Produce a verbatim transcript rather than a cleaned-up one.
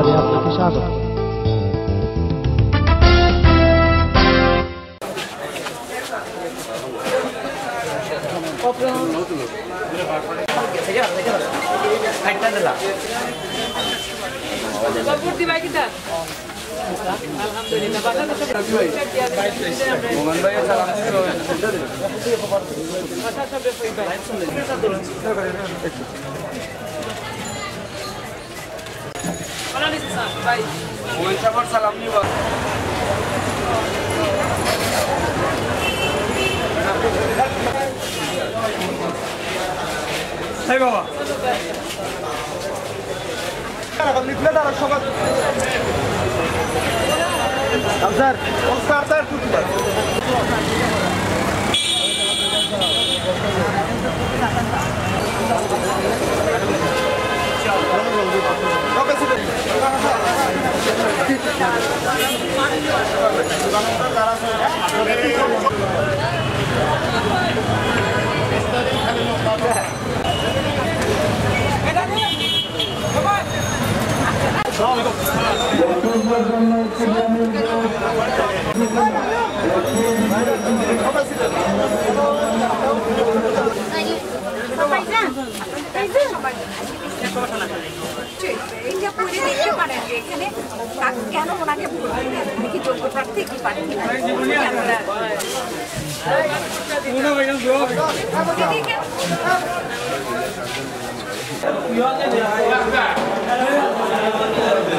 সংবাদে আপনাকে স্বাগত। সালাম নিবা Hey baba. Kalau ni pelada orang sobat. Abzar, Oscar tar tu tu. Oke sudah. এটা পড়ে দেখতে পারেন যে এখানে কেন ওনাকে কি যোগ্য প্রার্থী কি পারে কিনা Iya,